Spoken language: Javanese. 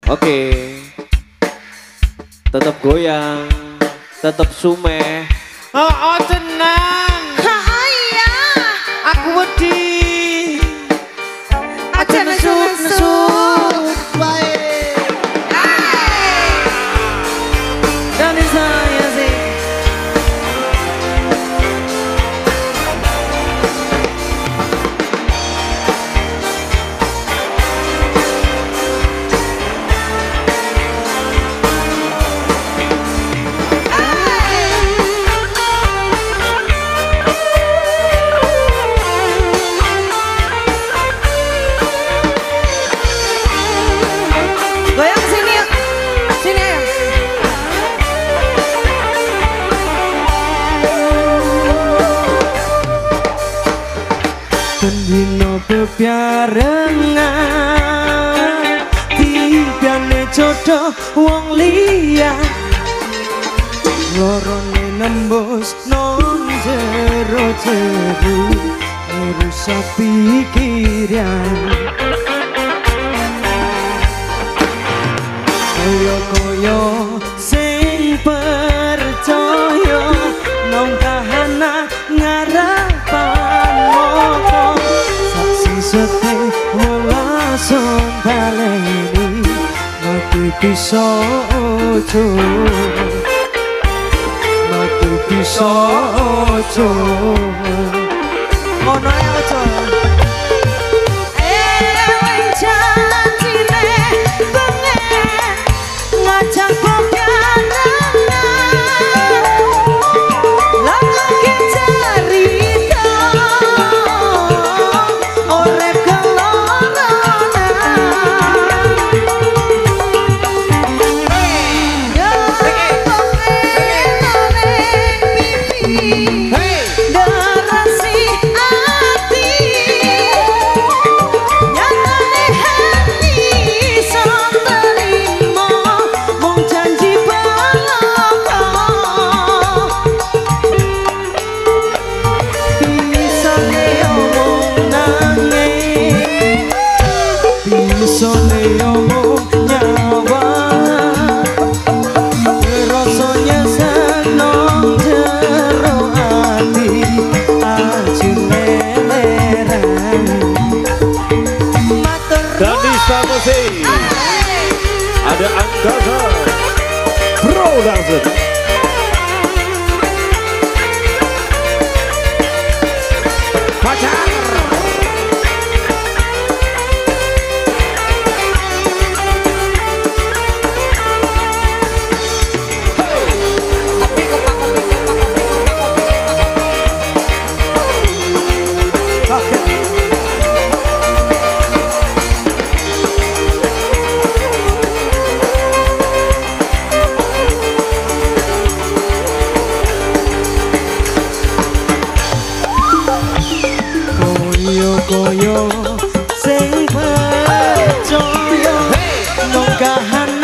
Oke. Tetap goyang, tetap sumeh. Oh tenang. Iya. Aku wedi. Aja nesu-nesu. Baik. Danista ya sih. Goyang sini ya. Sini ya. Pendino bebarengan tigane jodo wong liya lorone nembus nang jero jeru ngerusak pikiran koyo sing percaya nang kahana ngarapan moko saksi sete welason baleni mati bisa ojo mati bisa ojo ono ae ojo Ngajak Danista musik. Ada Angkasa. Produksi. pacar koyo sing percaya nang